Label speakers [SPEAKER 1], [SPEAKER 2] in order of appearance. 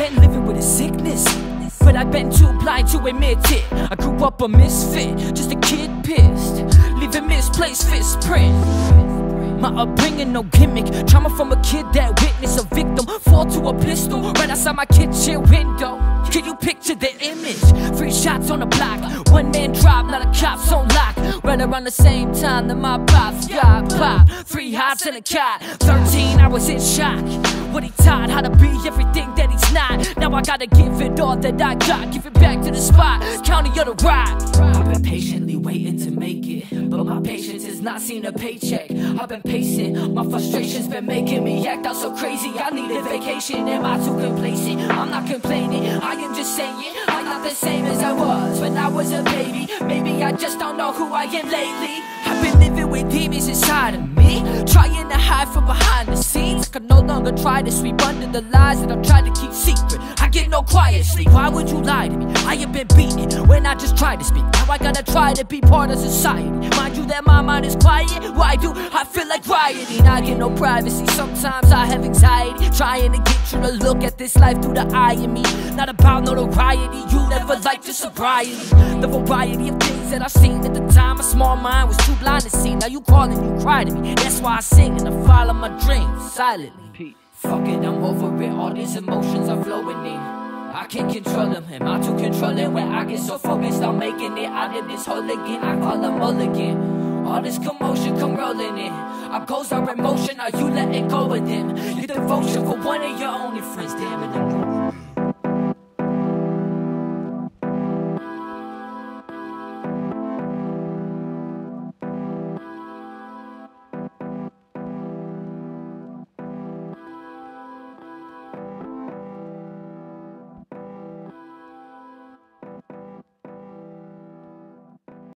[SPEAKER 1] been living with a sickness, but I've been too blind to admit it. I grew up a misfit, just a kid pissed, leaving misplaced fist print. My upbringing, no gimmick. Trauma from a kid that witnessed a victim fall to a pistol right outside my kitchen window. Can you picture the image? 3 shots on the block, 1 man dropped, now the cops on lock. Right around the same time that my pops got popped. 3 hots in a cot, 13 I was in shock. What he taught, how to be everything that he's not. Now I gotta give it all that I got, give it back to the spot, county of the rock. I've been patiently waiting to make it, but my patience has not seen a paycheck. I've been pacing, my frustration's been making me act out so crazy. I need a vacation, am I too complacent? I'm not complaining, I am just saying I'm not the same as I was when I was a baby. Maybe I just don't know who I am lately. I've been living with demons inside of me, trying to hide from behind the scenes. I can no longer try to sweep under the lies that I'm trying to keep secret. I get no quiet sleep. Why would you lie to me? I have been beaten when I just tried to speak. Now I gotta try to be part of society. Mind you that my mind is quiet. Why do I feel like rioting? I get no privacy. Sometimes I have anxiety, trying to get you to look at this life through the eye of me. Not about notoriety, you never liked your sobriety. The variety of things that I've seen at the time, my small mind was too blind to see. Now you call and you cry to me. That's why I sing and I follow my dreams silently. Fuck it, I'm over it, all these emotions are flowing in. I can't control them, am I too controlling? When I get so focused on making it out of this hole again, I call them mulligan. All this commotion come rolling in. Our goals are in motion, are you letting go of them? Your devotion for one of your only friends, damn it.